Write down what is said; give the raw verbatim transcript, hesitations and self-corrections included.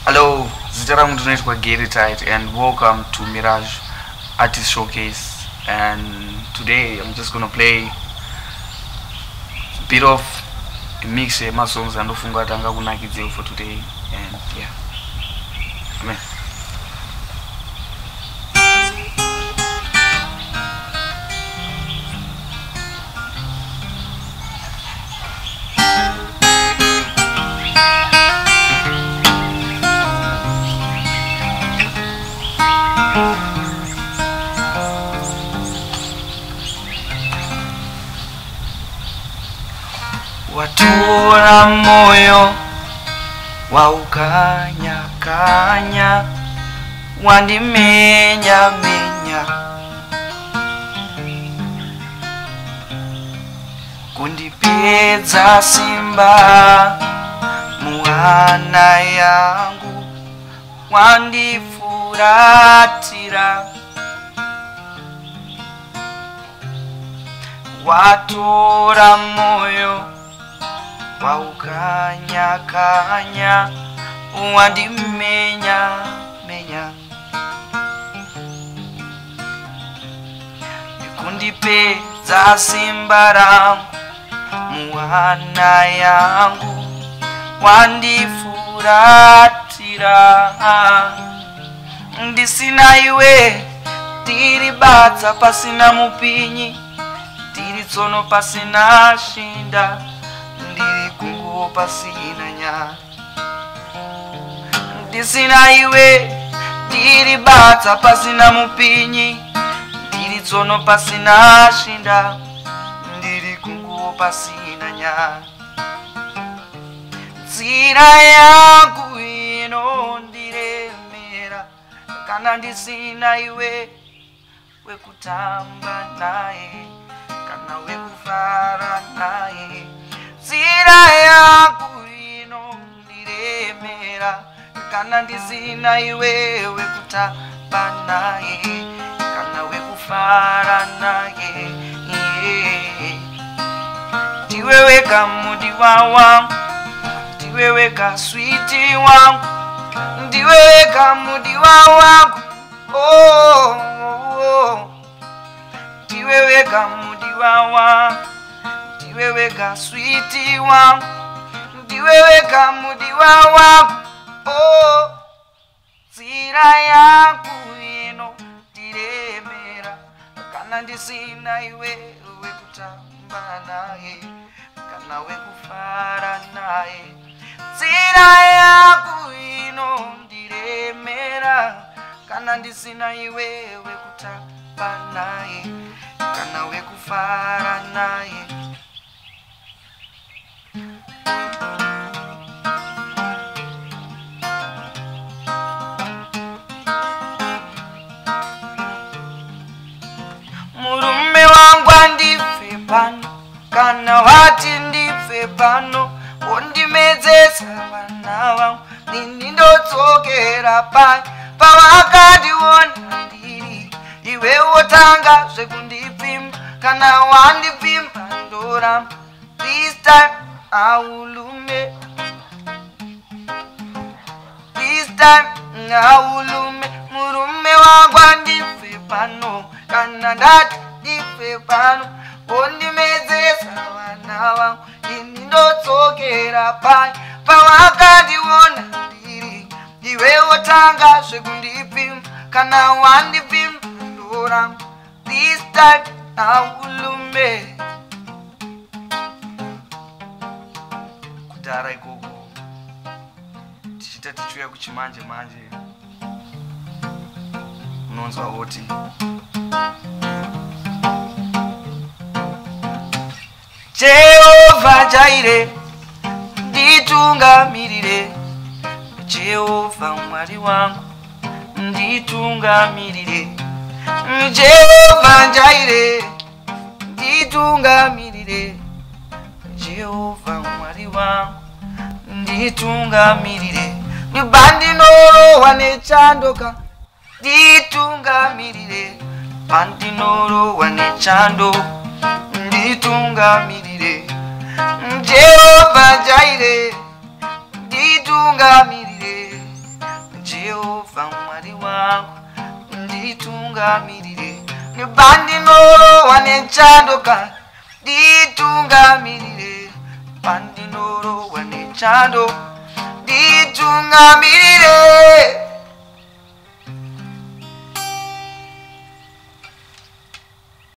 Hello, Zitaram Donate for Gary Tight and welcome to Mirage Artist Showcase. And today I'm just gonna play a bit of a mix of my songs and Ofunga Tanga Kunakizio for today. And yeah, amen. Watura moyo waukanya kanya wandimenya menya kundipedza simba muhana yangu wandifuratira watura moyo waukanya kanya wandimenya menya kundipedza simba rangu muhana yangu wandifuratira ndisina iwe ndiribatsa pasina mupinyi ndiri tsono pasina shinda ndiri kungo pasina nya ndisina iwe ndiribatsa pasina mupinyi ndiri tsono pasina shinda ndiri kungo pasina nya nzira yangu inondiremera kana ndisina iwe wekutamba naye kana wekufara naye nzira yangu inondiremera kana ndisina iwe wekutamba naye kana wekufara naye ndiwe weka mudiwa wangu ndiwe weka switi wangu ndiwe weka mudiwa wangu oh, oh, oh. ndiwe weka mudiwa wangu ndiwe weka switi wangu ndiwe weka mudiwa wangu oh, nzira yangu ino ndiremera kana ndisina iwe wekutamba naye kana wekufara naye nzira yangu ino ndiremera kana ndisina iwe wekutamba naye kana wekufara naye murume wangu andife pano kana wati ndife pano wondimedzesa vana vangu nini ndodzokera pai pavakandiona ndiri iwe wotanga zvekundipfimba kana wandipfimba ndoramba this time aulume this time aulume murume wangu andife pano kana ndati ndife pano wondimedzesa vana vangu ini ndodzokera pai pavakandiona ndiri iwe wotanga zvekundipfimba kana wandipfimba ndoramba this time aulume kudhara ikoko tichita tichiuya kuchimanje manje unonzwa woti Jehovah Jireh nditungamirire Jehovah mwari wangu nditungamirire Jehovah Jireh nditungamirire Jehovah mwari wangu nditungamirire bandinorohwa nechandoka nditungamirire bandinorohwa nechando nditungamirire Jehovah Jireh nditungamirire ditungamirire nebandinoro wanechandoka ditungamirire bandinoro wanechando ditungamirire